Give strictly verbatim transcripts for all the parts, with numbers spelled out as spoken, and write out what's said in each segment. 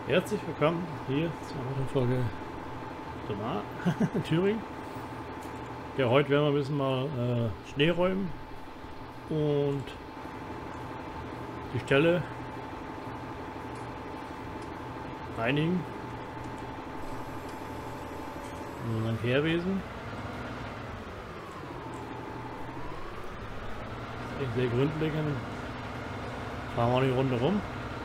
Herzlich willkommen hier zur neuen Folge Sonar Thüringen. Ja, heute werden wir ein bisschen mal äh, Schnee räumen und die Stelle reinigen. Und dann Kehrwesen. Das ist echt sehr gründlich. Fahren wir auch die Runde rum.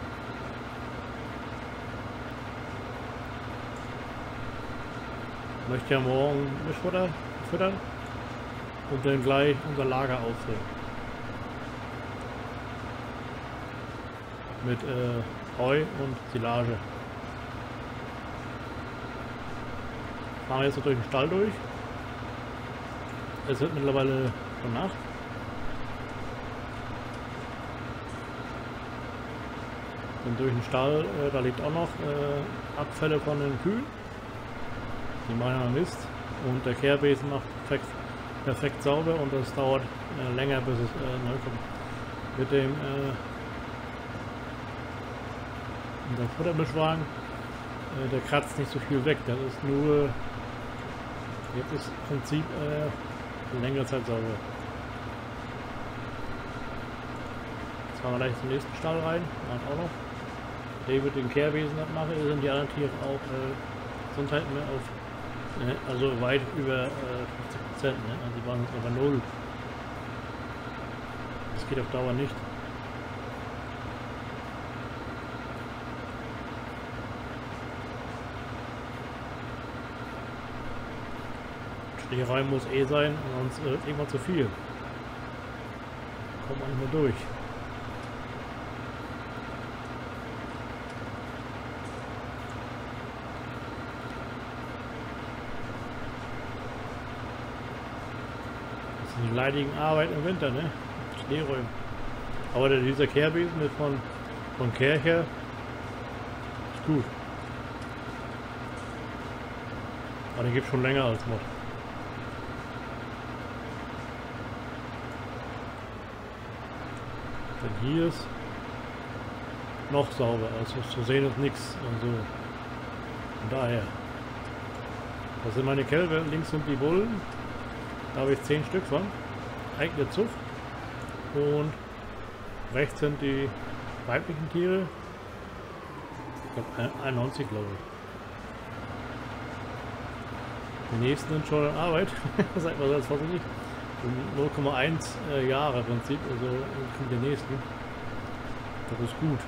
Ich möchte ja morgen Mischfutter füttern und dann gleich unser Lager auffüllen. Mit äh, Heu und Silage. Fahren wir jetzt so durch den Stall durch. Es wird mittlerweile schon Nacht. Und durch den Stall, äh, da liegt auch noch äh, Abfälle von den Kühen. Die machen ja Mist. Und der Kehrbesen macht perfekt, perfekt sauber und das dauert äh, länger, bis es äh, neu kommt. Mit dem äh, unser Futtermischwagen, äh, der kratzt nicht so viel weg. Das ist nur, jetzt ist im Prinzip äh, längere Zeit sauber. Jetzt fahren wir gleich zum nächsten Stall rein. Machen auch noch. Der wird den Kehrbesen abmachen, sind die anderen Tiere auch äh, Gesundheit mehr auf, äh, also weit über äh, fünfzig Prozent, ne? Also die waren jetzt aber null. Das geht auf Dauer nicht. Schneeräumen muss eh sein, sonst äh, irgendwann zu viel. Kommt man nicht mehr durch. Das sind die leidigen Arbeiten im Winter, ne? Schneeräumen. Aber der, dieser Kehrbesen mit von, von Kercher ist gut. Aber den gibt es schon länger als Mod. Denn hier ist noch sauber, also zu sehen ist nichts. Also von daher. Das sind meine Kälber, links sind die Bullen. Da habe ich zehn Stück von. Eigene Zucht. Und rechts sind die weiblichen Tiere. Ich glaube einundneunzig, glaube ich. Die nächsten sind schon in Arbeit. Sagt man das hoffentlich. null Komma eins äh, Jahre im Prinzip, also kriegen die nächsten. Das ist gut.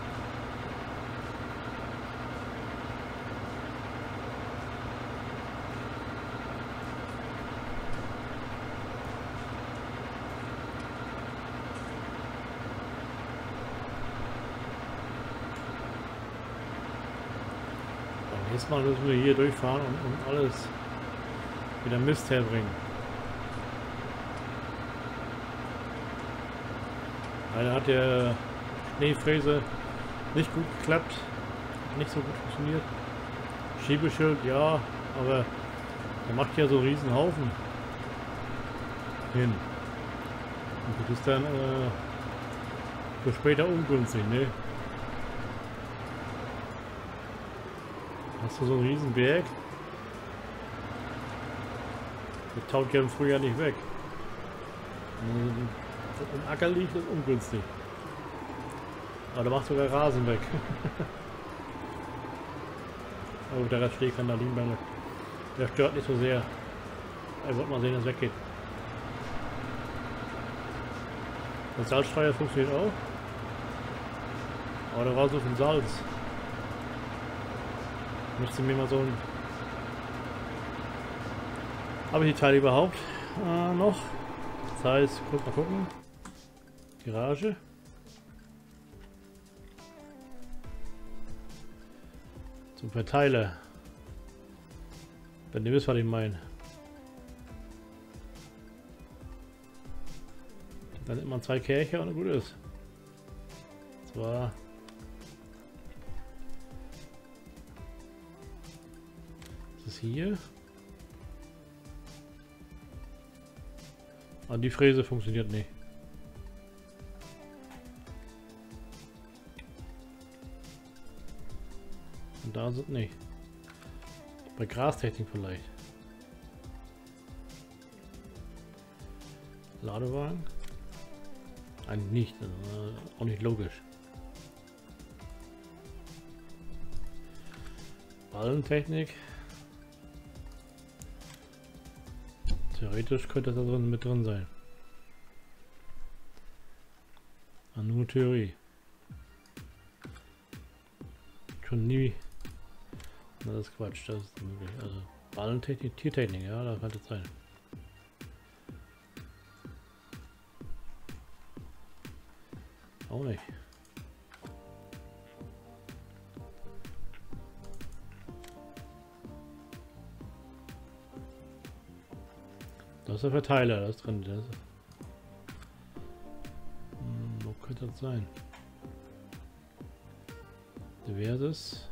Beim nächsten Mal müssen wir hier durchfahren und, und alles wieder Mist herbringen. Leider hat der Schneefräse nicht gut geklappt, nicht so gut funktioniert. Schiebeschild, ja, aber er macht ja so einen riesen Haufen hin. Und das ist dann äh, für später ungünstig, ne? Hast du so einen riesen Berg? Der taut ja im Frühjahr nicht weg. Und im Acker liegt, ist ungünstig. Aber der macht sogar Rasen weg. Aber der Rest steht kann da liegen, weil der stört nicht so sehr. Ich wollte mal sehen, dass es weggeht. Der Salzstreuer funktioniert auch. Aber da war so viel Salz. Müsste mir mal so ein... Habe ich die Teile überhaupt äh, noch? Das heißt, kurz mal gucken. Garage. Zum Verteiler. Wenn ihr wisst, was ich meine. Dann nimmt man zwei Kercher und gut ist. Zwar ist es hier. Aber die Fräse funktioniert nicht. Und da sind nicht. Bei Grastechnik vielleicht. Ladewagen? Eigentlich nicht, also auch nicht logisch. Ballentechnik. Theoretisch könnte das da drin mit drin sein. Ah, nur Theorie. Schon nie. Na, das ist Quatsch, das ist möglich. Also Ballentechnik, Tiertechnik, ja, da könnte es sein. Auch nicht. Das ist der Verteiler, das ist drin. Das ist hm, wo könnte das sein? Diverses.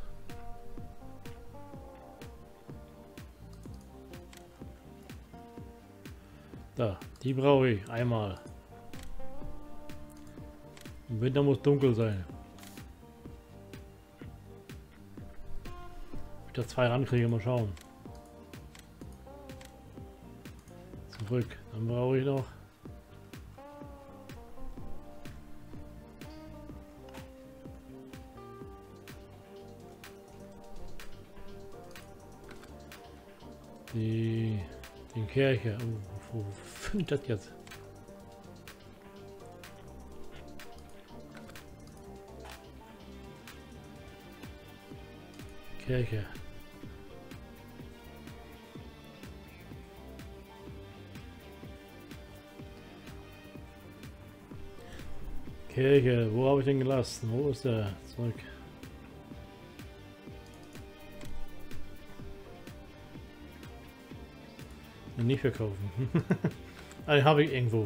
Da, die brauche ich einmal. Im Winter muss dunkel sein. Ob ich da zwei rankriege, mal schauen. Zurück. Dann brauche ich noch die den Kercher. Oh, wo findet das jetzt? Kirche. Kirche, wo habe ich den gelassen? Wo ist der? Zurück. Nicht verkaufen. Also habe ich irgendwo.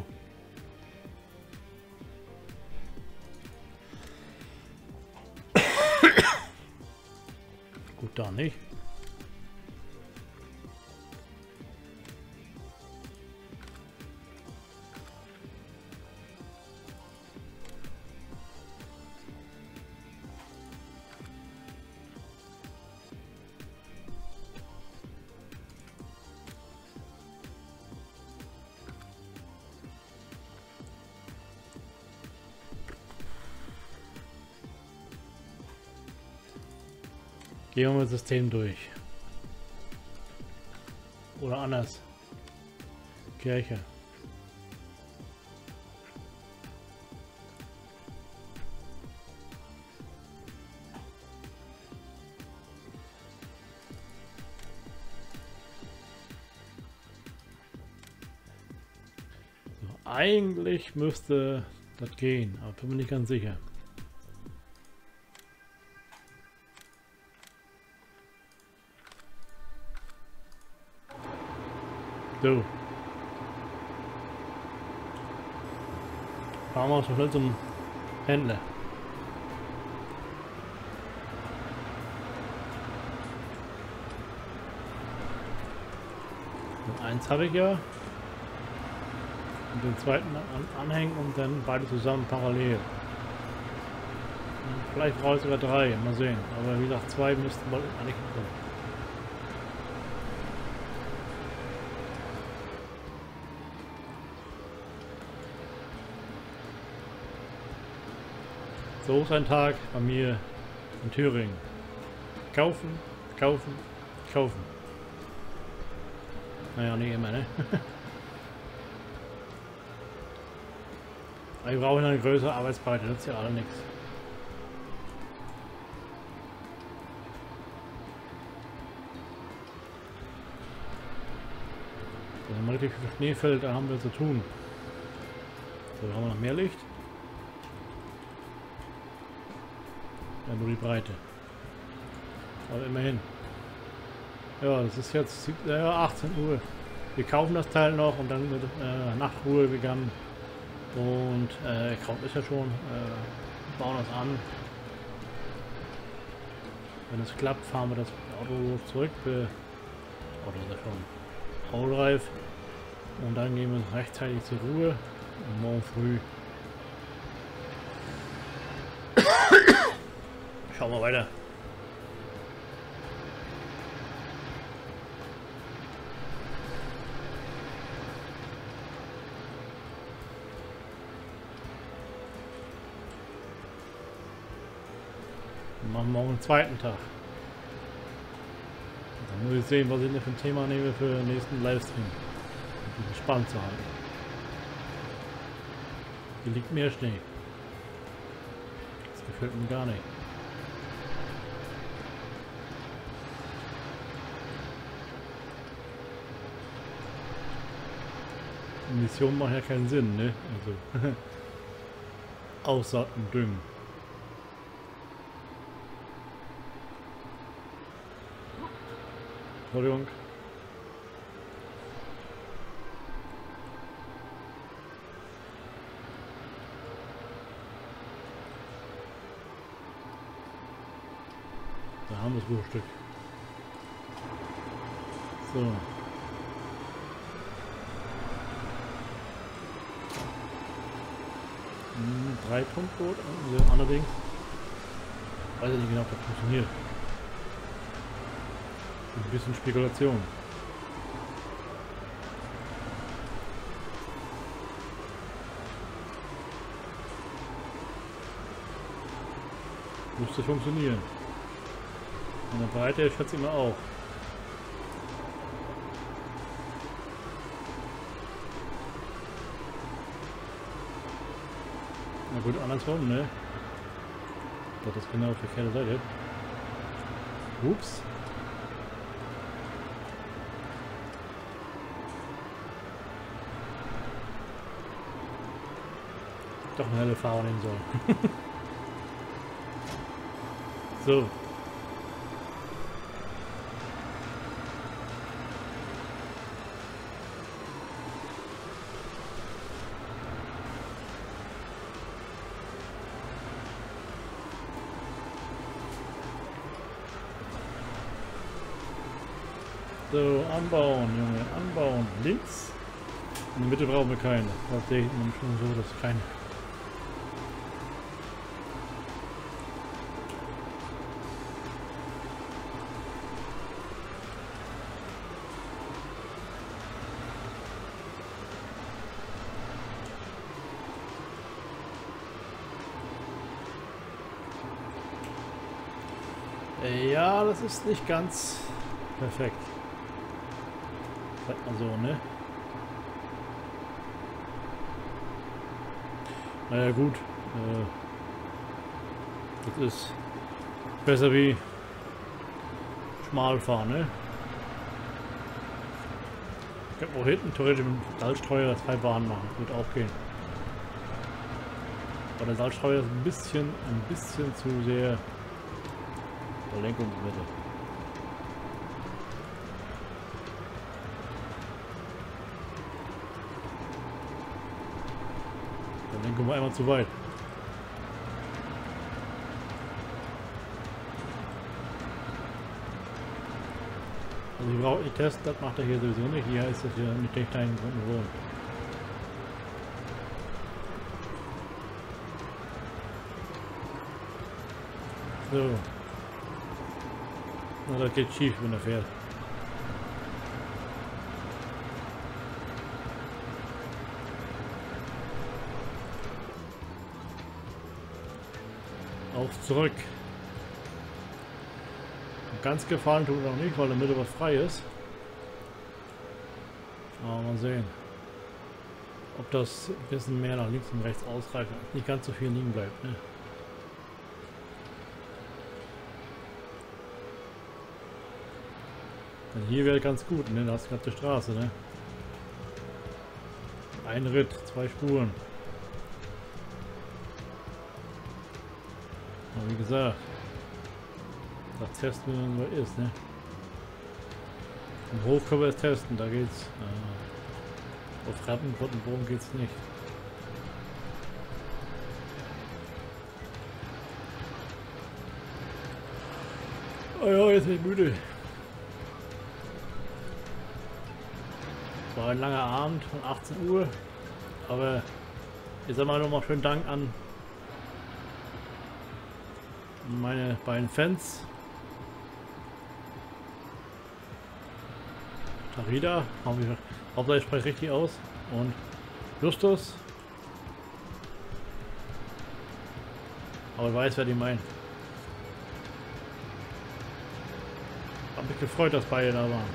Gut, da nicht. Gehen wir mal das System durch. Oder anders. Kirche. So, eigentlich müsste das gehen, aber bin mir nicht ganz sicher. So. Fahren wir schon schnell zum Händler. Und eins habe ich ja. Und den zweiten an anhängen und dann beide zusammen parallel. Und vielleicht brauche ich sogar drei, mal sehen. Aber wie gesagt, zwei müssten wir eigentlich kommen. So ist ein Tag bei mir in Thüringen. Kaufen, kaufen, kaufen. Naja, nicht immer, ne? Aber ich brauche eine größere Arbeitsbreite, nützt ja alle nichts. Wenn mal richtig viel Schnee fällt, dann haben wir zu tun. So, haben wir noch mehr Licht. Ja, nur die Breite. Aber immerhin. Ja, das ist jetzt äh, achtzehn Uhr. Wir kaufen das Teil noch und dann wird äh, Nachtruhe gegangen. Und äh, Kraut ist ja schon. Äh, bauen das an. Wenn es klappt, fahren wir das Auto zurück. Wir, Auto ist ja schon autoreif. Und dann gehen wir rechtzeitig zur Ruhe. Und morgen früh schauen wir weiter. Wir machen morgen einen zweiten Tag. Dann muss ich sehen, was ich denn für ein Thema nehme für den nächsten Livestream. Um mich spannend zu halten. Hier liegt mehr Schnee. Das gefällt mir gar nicht. Mission macht ja keinen Sinn, ne? Also Aussaat und Düngen. Entschuldigung. Da haben wir das Bruchstück. So. Hm, drei Punktboot, also allerdings. Weiß ich nicht genau, ob das funktioniert. Ein bisschen Spekulation. Müsste funktionieren. In der Breite schätze ich mal auch. Na gut, andersrum, ne? Das ist genau auf der verkehrte Seite. Ups. Doch eine helle Fahrer nehmen soll. So. So, anbauen, Junge, anbauen. Links. In der Mitte brauchen wir keine. Das sehe ich schon so, dass keine. Ja, das ist nicht ganz perfekt. Sagt man so, ne? Naja gut. Äh, das ist besser wie schmal fahren, ne? Ich könnte auch hinten theoretisch mit dem Salzstreuer zwei Bahnen machen. Wird auch gehen. Aber der Salzstreuer ist ein bisschen, ein bisschen zu sehr der Lenkungsmittel. Der Lenkung war einmal zu weit. Also ich brauche nicht testen, das macht er hier sowieso nicht. Hier ist das hier mit technischen Gründen wohnen. So. Na, das geht schief, wenn er fährt. Auf zurück. Und ganz gefallen tut noch nicht, weil in der Mitte was frei ist. Aber mal sehen, ob das ein bisschen mehr nach links und rechts ausreicht und nicht ganz so viel liegen bleibt. Ne? Denn hier wäre ganz gut, ne? Da hast du gerade die Straße, ne? Ein Ritt, zwei Spuren. Aber wie gesagt, das testen wir, wenn es ist, ne? Im Hof können wir es testen, da geht's. Äh, auf Rappen, Rottenbogen geht's nicht. Oh ja, jetzt bin ich müde. Es war ein langer Abend von achtzehn Uhr, aber ich sag mal nochmal schönen Dank an meine beiden Fans. Tarida, Hauptsache ich spreche richtig aus, und Justus. Aber ich weiß, wer die meint. Hab mich gefreut, dass beide da waren.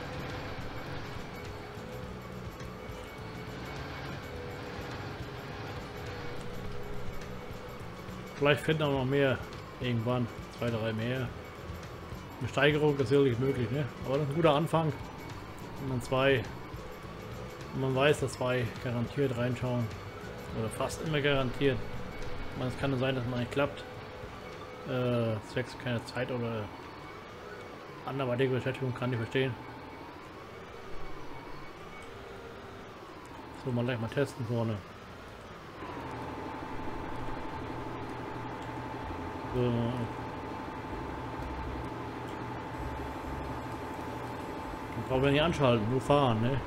Vielleicht finden wir noch mehr irgendwann. Zwei, drei mehr. Eine Steigerung ist sicherlich möglich, ne? Aber das ist ein guter Anfang. Wenn man zwei, wenn man weiß, dass zwei garantiert reinschauen. Oder fast immer garantiert. Ich meine, es kann nur sein, dass man nicht klappt. Äh, zwecks keine Zeit oder anderweitige Beschäftigung, kann ich verstehen. So, mal gleich mal testen vorne. So. Dann brauchen wir nicht anschalten, nur fahren, ne?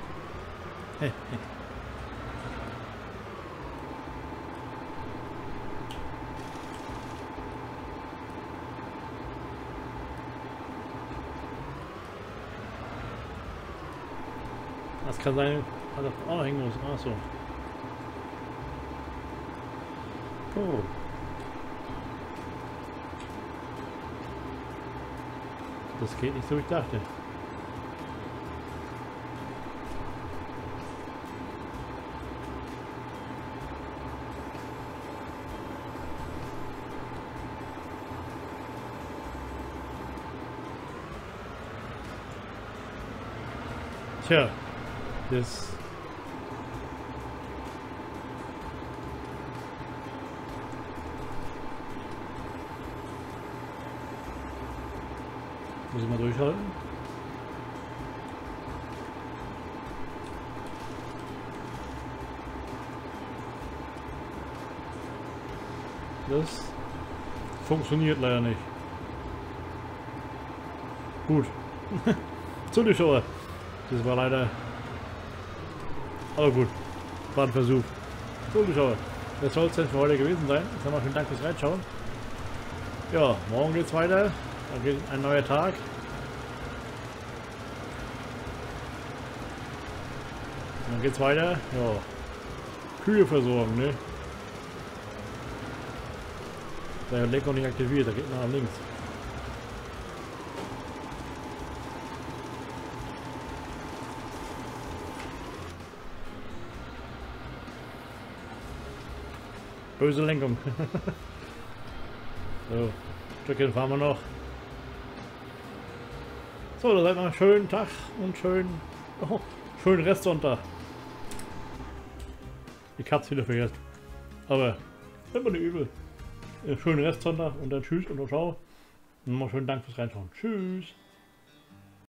Das kann sein, dass das auch noch hängen muss. Ach so. Oh. Das geht nicht so, wie ich dachte. Tja, das muss ich mal durchhalten. Das funktioniert leider nicht. Gut. Zuschauer. Das war leider. Aber gut. War ein Versuch. Zuschauer. Das soll es denn für heute gewesen sein. Jetzt haben wir vielen Dank fürs Reinschauen. Ja, morgen geht's weiter. Dann geht ein neuer Tag. Dann geht's weiter. Ja. Kühe versorgen, ne? Der Lenker nicht aktiviert, da geht man nach links. Böse Lenkung. So, ein Stückchen fahren wir noch. So, dann seid noch einen schönen Tag und schönen, oh, schönen Restsonntag. Ich hab's wieder vergessen. Aber immer nicht übel. Schönen Restsonntag und dann tschüss und ciao. Und nochmal schönen Dank fürs Reinschauen. Tschüss.